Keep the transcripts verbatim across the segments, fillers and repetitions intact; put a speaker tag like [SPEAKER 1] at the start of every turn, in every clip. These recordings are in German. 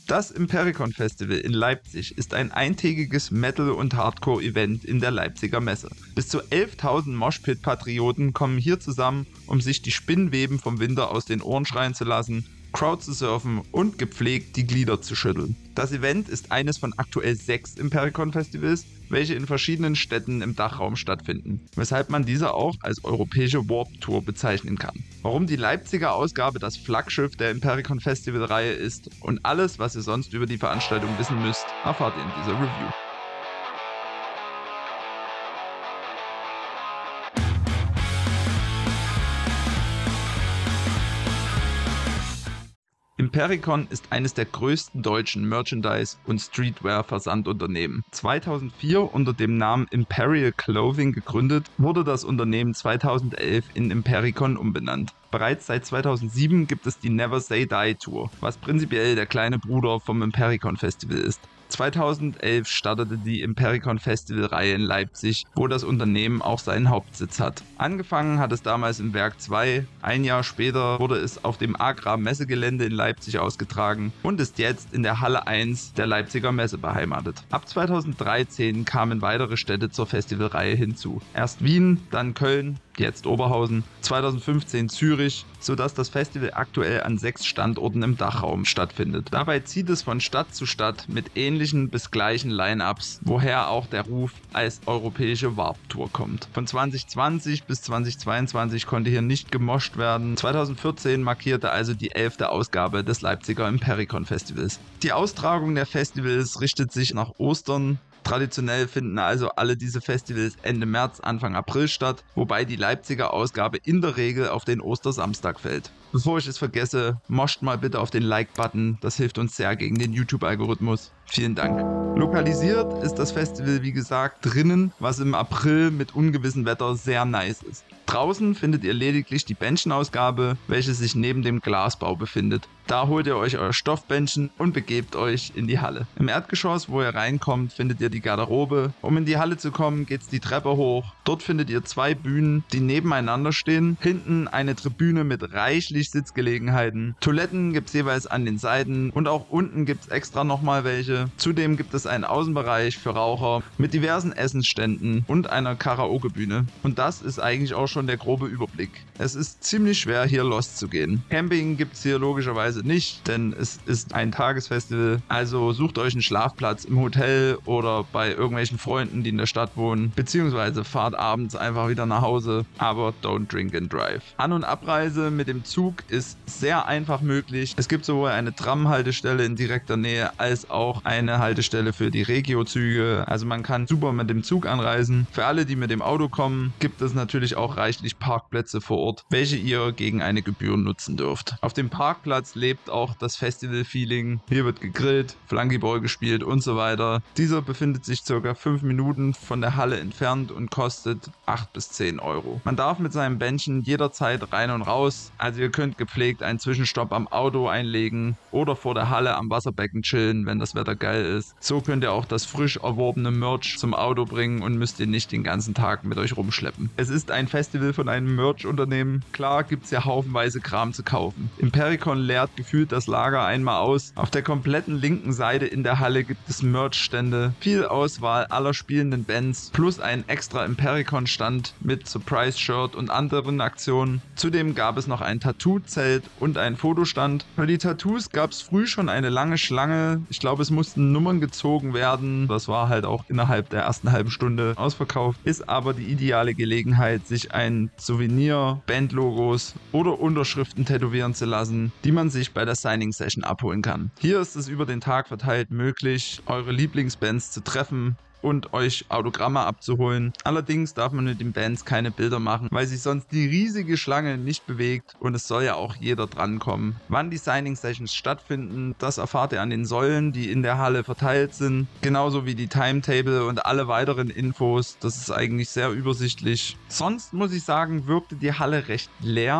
[SPEAKER 1] Das Impericon Festival in Leipzig ist ein eintägiges Metal- und Hardcore-Event in der Leipziger Messe. Bis zu elftausend Moshpit-Patrioten kommen hier zusammen, um sich die Spinnweben vom Winter aus den Ohren schreien zu lassen, Crowd zu surfen und gepflegt die Glieder zu schütteln. Das Event ist eines von aktuell sechs Impericon Festivals, welche in verschiedenen Städten im Dachraum stattfinden, weshalb man diese auch als europäische Warp Tour bezeichnen kann. Warum die Leipziger Ausgabe das Flaggschiff der Impericon Festival-Reihe ist und alles, was ihr sonst über die Veranstaltung wissen müsst, erfahrt ihr in dieser Review. Impericon ist eines der größten deutschen Merchandise- und Streetwear-Versandunternehmen. zweitausendvier unter dem Namen Imperial Clothing gegründet, wurde das Unternehmen zweitausendelf in Impericon umbenannt. Bereits seit zweitausendsieben gibt es die Never Say Die Tour, was prinzipiell der kleine Bruder vom Impericon Festival ist. zweitausendelf startete die Impericon Festival-Reihe in Leipzig, wo das Unternehmen auch seinen Hauptsitz hat. Angefangen hat es damals im Werk zwei, ein Jahr später wurde es auf dem Agra-Messegelände in Leipzig ausgetragen und ist jetzt in der Halle eins der Leipziger Messe beheimatet. Ab zweitausenddreizehn kamen weitere Städte zur Festivalreihe hinzu. Erst Wien, dann Köln, jetzt Oberhausen, zweitausendfünfzehn Zürich, sodass das Festival aktuell an sechs Standorten im Dachraum stattfindet. Dabei zieht es von Stadt zu Stadt mit ähnlichen bis gleichen Line-Ups, woher auch der Ruf als europäische Warp-Tour kommt. Von zweitausendzwanzig bis zweitausendzweiundzwanzig konnte hier nicht gemoscht werden. zweitausendvierzehn markierte also die elfte Ausgabe des Leipziger Impericon Festivals. Die Austragung der Festivals richtet sich nach Ostern. Traditionell finden also alle diese Festivals Ende März, Anfang April statt, wobei die Leipziger Ausgabe in der Regel auf den Ostersamstag fällt. Bevor ich es vergesse, moscht mal bitte auf den Like-Button, das hilft uns sehr gegen den YouTube-Algorithmus. Vielen Dank. Lokalisiert ist das Festival wie gesagt drinnen, was im April mit ungewissem Wetter sehr nice ist. Draußen findet ihr lediglich die Bändchenausgabe, welche sich neben dem Glasbau befindet. Da holt ihr euch euer Stoffbändchen und begebt euch in die Halle. Im Erdgeschoss, wo ihr reinkommt, findet ihr die Garderobe. Um in die Halle zu kommen, geht's die Treppe hoch. Dort findet ihr zwei Bühnen, die nebeneinander stehen. Hinten eine Tribüne mit reichlich Sitzgelegenheiten. Toiletten gibt's jeweils an den Seiten und auch unten gibt's extra nochmal welche. Zudem gibt es einen Außenbereich für Raucher mit diversen Essensständen und einer Karaokebühne. Und das ist eigentlich auch schon der grobe Überblick. Es ist ziemlich schwer hier loszugehen. Camping gibt's hier logischerweise nicht, denn es ist ein Tagesfestival. Also sucht euch einen Schlafplatz im Hotel oder bei irgendwelchen Freunden, die in der Stadt wohnen, beziehungsweise fahrt abends einfach wieder nach Hause, aber don't drink and drive. An- und Abreise mit dem Zug ist sehr einfach möglich. Es gibt sowohl eine Tram-Haltestelle in direkter Nähe als auch eine Haltestelle für die Regio-Züge. Also man kann super mit dem Zug anreisen. Für alle, die mit dem Auto kommen, gibt es natürlich auch reichlich Parkplätze vor Ort, welche ihr gegen eine Gebühr nutzen dürft. Auf dem Parkplatz lebt auch das Festival-Feeling. Hier wird gegrillt, Flunkyball gespielt und so weiter. Dieser befindet sich ca. fünf Minuten von der Halle entfernt und kostet acht bis zehn Euro. Man darf mit seinem Bändchen jederzeit rein und raus. Also ihr könnt gepflegt einen Zwischenstopp am Auto einlegen oder vor der Halle am Wasserbecken chillen, wenn das Wetter geil ist. So könnt ihr auch das frisch erworbene Merch zum Auto bringen und müsst ihr nicht den ganzen Tag mit euch rumschleppen. Es ist ein Festival von einem Merch-Unternehmen. Klar gibt es ja haufenweise Kram zu kaufen. Impericon leert gefühlt das Lager einmal aus. Auf der kompletten linken Seite in der Halle gibt es Merch-Stände, viel Auswahl aller spielenden Bands plus einen extra Impericon-Stand mit Surprise-Shirt und anderen Aktionen. Zudem gab es noch ein Tattoo-Zelt und einen Fotostand. Für die Tattoos gab es früh schon eine lange Schlange. Ich glaube, es mussten Nummern gezogen werden. Das war halt auch innerhalb der ersten halben Stunde ausverkauft. Ist aber die ideale Gelegenheit, sich ein Souvenir, Bandlogos oder Unterschriften tätowieren zu lassen, die man sich bei der Signing-Session abholen kann. Hier ist es über den Tag verteilt möglich, eure Lieblingsbands zu treffen und euch Autogramme abzuholen. Allerdings darf man mit den Bands keine Bilder machen, weil sich sonst die riesige Schlange nicht bewegt und es soll ja auch jeder drankommen. Wann die Signing-Sessions stattfinden, das erfahrt ihr an den Säulen, die in der Halle verteilt sind. Genauso wie die Timetable und alle weiteren Infos. Das ist eigentlich sehr übersichtlich. Sonst muss ich sagen, wirkte die Halle recht leer.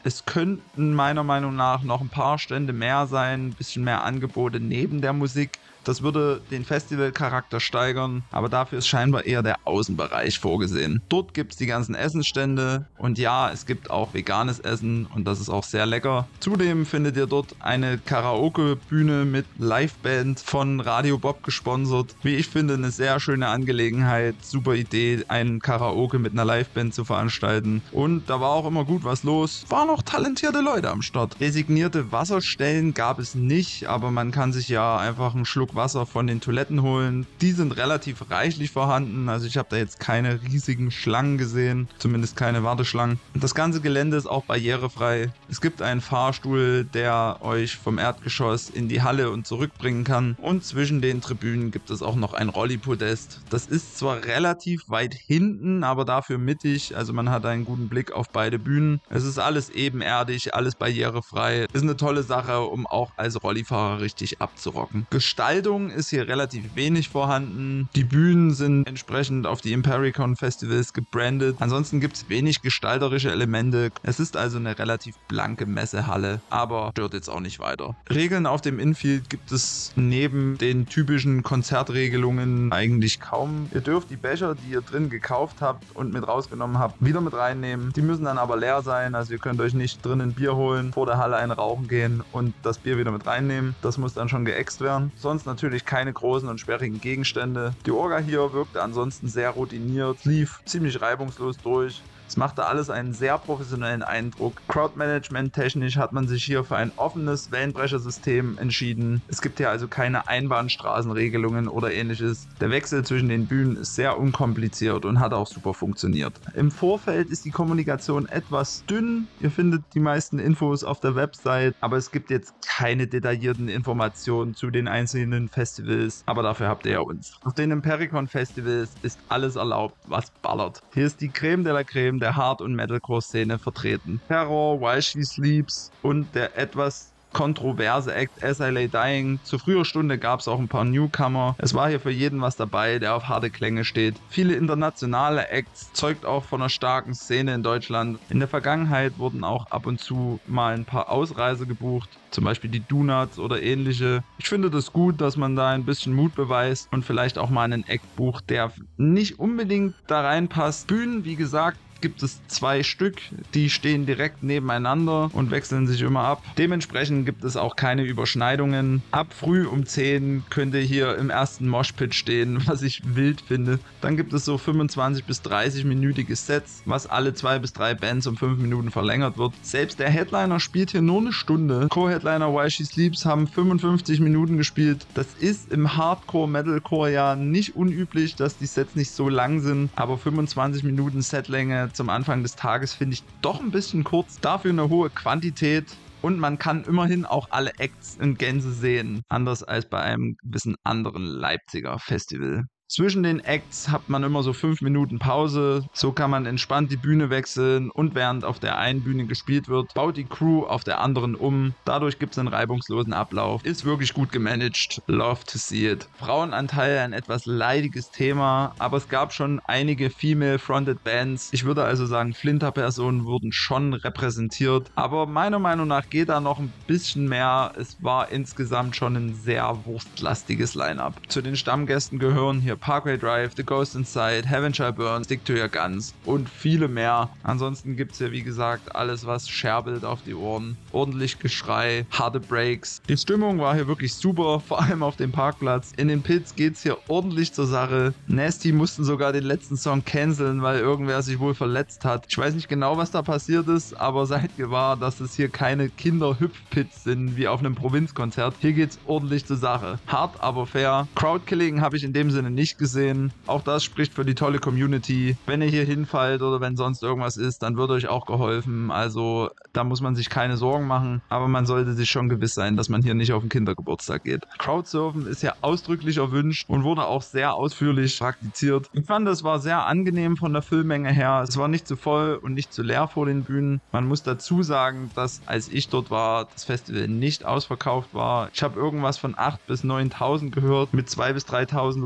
[SPEAKER 1] Es könnten meiner Meinung nach noch ein paar Stände mehr sein, ein bisschen mehr Angebote neben der Musik. Das würde den Festivalcharakter steigern, aber dafür ist scheinbar eher der Außenbereich vorgesehen. Dort gibt es die ganzen Essensstände und ja, es gibt auch veganes Essen und das ist auch sehr lecker. Zudem findet ihr dort eine Karaoke-Bühne mit Liveband von Radio Bob gesponsert. Wie ich finde, eine sehr schöne Angelegenheit, super Idee, einen Karaoke mit einer Liveband zu veranstalten. Und da war auch immer gut was los. Waren auch talentierte Leute am Start. Designierte Wasserstellen gab es nicht, aber man kann sich ja einfach einen Schluck Wasser von den Toiletten holen. Die sind relativ reichlich vorhanden, also ich habe da jetzt keine riesigen Schlangen gesehen, zumindest keine Warteschlangen. Das ganze Gelände ist auch barrierefrei. Es gibt einen Fahrstuhl, der euch vom Erdgeschoss in die Halle und zurückbringen kann und zwischen den Tribünen gibt es auch noch ein Rolli-Podest. Das ist zwar relativ weit hinten, aber dafür mittig, also man hat einen guten Blick auf beide Bühnen. Es ist alles ebenerdig, alles barrierefrei. Ist eine tolle Sache, um auch als Rollifahrer richtig abzurocken. Gestaltung ist hier relativ wenig vorhanden. Die Bühnen sind entsprechend auf die Impericon Festivals gebrandet. Ansonsten gibt es wenig gestalterische Elemente. Es ist also eine relativ blanke Messehalle, aber stört jetzt auch nicht weiter. Regeln auf dem Infield gibt es neben den typischen Konzertregelungen eigentlich kaum. Ihr dürft die Becher, die ihr drin gekauft habt und mit rausgenommen habt, wieder mit reinnehmen. Die müssen dann aber leer sein, also ihr könnt euch nicht drinnen Bier holen, vor der Halle ein Rauchen gehen und das Bier wieder mit reinnehmen. Das muss dann schon geäxt werden. Sonst natürlich keine großen und sperrigen Gegenstände. Die Orga hier wirkte ansonsten sehr routiniert, lief ziemlich reibungslos durch. Es machte alles einen sehr professionellen Eindruck. Crowdmanagement technisch hat man sich hier für ein offenes Wellenbrechersystem entschieden. Es gibt hier also keine Einbahnstraßenregelungen oder ähnliches. Der Wechsel zwischen den Bühnen ist sehr unkompliziert und hat auch super funktioniert. Im Vorfeld ist die Kommunikation etwas dünn. Ihr findet die meisten Infos auf der Website, aber es gibt jetzt keine detaillierten Informationen zu den einzelnen Festivals, aber dafür habt ihr ja uns. Auf den Impericon Festivals ist alles erlaubt, was ballert. Hier ist die Creme de la Creme der Hard- und Metalcore-Szene vertreten. Terror, While She Sleeps und der etwas kontroverse Act As I Lay Dying. Zu früher Stunde gab es auch ein paar Newcomer. Es war hier für jeden was dabei, der auf harte Klänge steht. Viele internationale Acts, zeugt auch von einer starken Szene in Deutschland. In der Vergangenheit wurden auch ab und zu mal ein paar Ausreiser gebucht, zum Beispiel die Donuts oder ähnliche. Ich finde das gut, dass man da ein bisschen Mut beweist und vielleicht auch mal einen Act bucht, der nicht unbedingt da reinpasst. Bühnen, wie gesagt, gibt es zwei Stück, die stehen direkt nebeneinander und wechseln sich immer ab. Dementsprechend gibt es auch keine Überschneidungen. Ab früh um zehn könnt ihr hier im ersten Moshpit stehen, was ich wild finde. Dann gibt es so fünfundzwanzig bis dreißig minütige Sets, was alle zwei bis drei Bands um fünf Minuten verlängert wird. Selbst der Headliner spielt hier nur eine Stunde. Co-Headliner While She Sleeps haben fünfundfünfzig Minuten gespielt. Das ist im Hardcore Metalcore ja nicht unüblich, dass die Sets nicht so lang sind, aber fünfundzwanzig Minuten Setlänge zum Anfang des Tages finde ich doch ein bisschen kurz. Dafür eine hohe Quantität und man kann immerhin auch alle Acts in Gänze sehen. Anders als bei einem gewissen anderen Leipziger Festival. Zwischen den Acts hat man immer so fünf Minuten Pause, so kann man entspannt die Bühne wechseln und während auf der einen Bühne gespielt wird, baut die Crew auf der anderen um. Dadurch gibt es einen reibungslosen Ablauf. Ist wirklich gut gemanagt. Love to see it. Frauenanteil ein etwas leidiges Thema, aber es gab schon einige female-fronted Bands. Ich würde also sagen, Flinter-Personen wurden schon repräsentiert, aber meiner Meinung nach geht da noch ein bisschen mehr. Es war insgesamt schon ein sehr wurstlastiges Line-Up. Zu den Stammgästen gehören hier Parkway Drive, The Ghost Inside, Heaven Shall Burn, Stick to Your Guns und viele mehr. Ansonsten gibt es hier wie gesagt alles, was scherbelt auf die Ohren. Ordentlich Geschrei, harte Breaks. Die Stimmung war hier wirklich super, vor allem auf dem Parkplatz. In den Pits geht's hier ordentlich zur Sache. Nasty mussten sogar den letzten Song canceln, weil irgendwer sich wohl verletzt hat. Ich weiß nicht genau, was da passiert ist, aber seid gewahr, dass es hier keine Kinder-Hüpf-Pits sind, wie auf einem Provinzkonzert. Hier geht's ordentlich zur Sache. Hart, aber fair. Crowdkilling habe ich in dem Sinne nicht gesehen. Auch das spricht für die tolle Community. Wenn ihr hier hinfallt oder wenn sonst irgendwas ist, dann wird euch auch geholfen. Also da muss man sich keine Sorgen machen, aber man sollte sich schon gewiss sein, dass man hier nicht auf den Kindergeburtstag geht. Crowdsurfen ist ja ausdrücklich erwünscht und wurde auch sehr ausführlich praktiziert. Ich fand, es war sehr angenehm von der Füllmenge her. Es war nicht zu voll und nicht zu leer vor den Bühnen. Man muss dazu sagen, dass als ich dort war, das Festival nicht ausverkauft war. Ich habe irgendwas von achttausend bis neuntausend gehört, mit zweitausend bis dreitausend Leuten mehr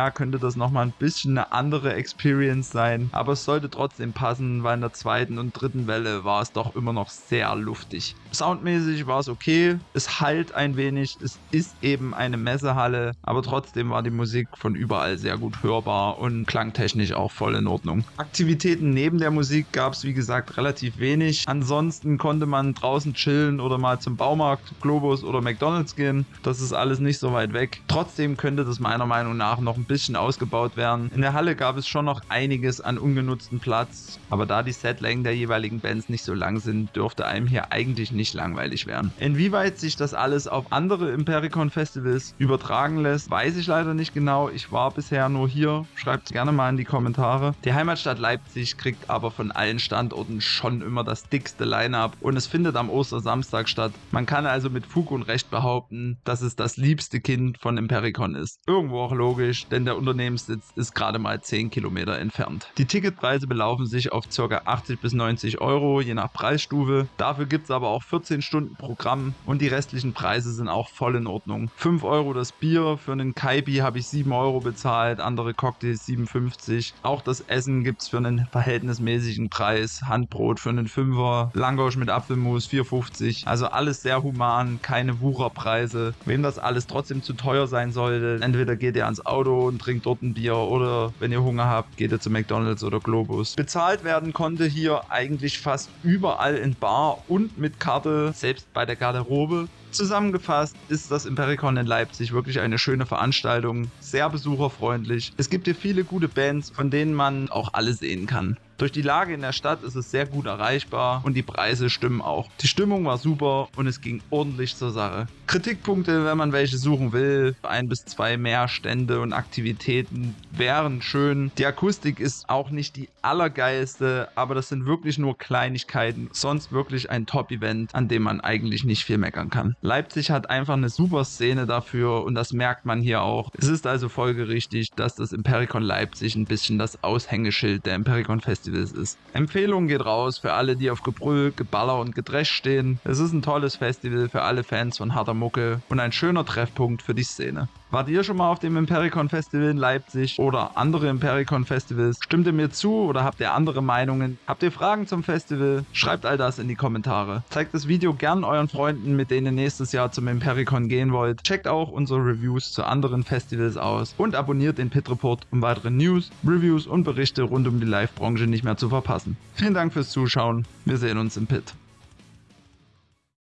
[SPEAKER 1] Jahr könnte das nochmal ein bisschen eine andere Experience sein, aber es sollte trotzdem passen, weil in der zweiten und dritten Welle war es doch immer noch sehr luftig. Soundmäßig war es okay, es hallt ein wenig, es ist eben eine Messehalle, aber trotzdem war die Musik von überall sehr gut hörbar und klangtechnisch auch voll in Ordnung. Aktivitäten neben der Musik gab es wie gesagt relativ wenig. Ansonsten konnte man draußen chillen oder mal zum Baumarkt, Globus oder McDonald's gehen. Das ist alles nicht so weit weg. Trotzdem könnte das meiner Meinung nach noch ein bisschen ausgebaut werden. In der Halle gab es schon noch einiges an ungenutzten Platz, aber da die Setlängen der jeweiligen Bands nicht so lang sind, dürfte einem hier eigentlich nicht langweilig werden. Inwieweit sich das alles auf andere Impericon Festivals übertragen lässt, weiß ich leider nicht genau. Ich war bisher nur hier. Schreibt es gerne mal in die Kommentare. Die Heimatstadt Leipzig kriegt aber von allen Standorten schon immer das dickste Line-Up und es findet am Ostersamstag statt. Man kann also mit Fug und Recht behaupten, dass es das liebste Kind von Impericon ist. Irgendwo auch logisch, denn der Unternehmenssitz ist gerade mal zehn Kilometer entfernt. Die Ticketpreise belaufen sich auf ca. achtzig bis neunzig Euro, je nach Preisstufe. Dafür gibt es aber auch vierzehn Stunden Programm und die restlichen Preise sind auch voll in Ordnung. fünf Euro das Bier, für einen Kaipi habe ich sieben Euro bezahlt, andere Cocktails siebenundfünfzig. Auch das Essen gibt es für einen verhältnismäßigen Preis. Handbrot für einen Fünfer, Langosch mit Apfelmus vier fünfzig. Also alles sehr human, keine Wucherpreise. Wem das alles trotzdem zu teuer sein sollte, entweder geht ihr ans Auto und trinkt dort ein Bier oder wenn ihr Hunger habt, geht ihr zu McDonald's oder Globus. Bezahlt werden konnte hier eigentlich fast überall in Bar und mit Karte, selbst bei der Garderobe. Zusammengefasst ist das Impericon in Leipzig wirklich eine schöne Veranstaltung, sehr besucherfreundlich. Es gibt hier viele gute Bands, von denen man auch alle sehen kann. Durch die Lage in der Stadt ist es sehr gut erreichbar und die Preise stimmen auch. Die Stimmung war super und es ging ordentlich zur Sache. Kritikpunkte, wenn man welche suchen will, ein bis zwei mehr Stände und Aktivitäten wären schön. Die Akustik ist auch nicht die allergeilste, aber das sind wirklich nur Kleinigkeiten. Sonst wirklich ein Top-Event, an dem man eigentlich nicht viel meckern kann. Leipzig hat einfach eine super Szene dafür und das merkt man hier auch. Es ist also folgerichtig, dass das Impericon Leipzig ein bisschen das Aushängeschild der Impericon Festivals ist. Empfehlung geht raus für alle, die auf Gebrüll, Geballer und Gedresch stehen. Es ist ein tolles Festival für alle Fans von harter Mucke und ein schöner Treffpunkt für die Szene. Wart ihr schon mal auf dem Impericon Festival in Leipzig oder andere Impericon Festivals? Stimmt ihr mir zu oder habt ihr andere Meinungen? Habt ihr Fragen zum Festival? Schreibt all das in die Kommentare. Zeigt das Video gern euren Freunden, mit denen ihr nächstes Jahr zum Impericon gehen wollt. Checkt auch unsere Reviews zu anderen Festivals aus und abonniert den Pit Report, um weitere News, Reviews und Berichte rund um die Live-Branche nicht mehr zu verpassen. Vielen Dank fürs Zuschauen. Wir sehen uns im Pit.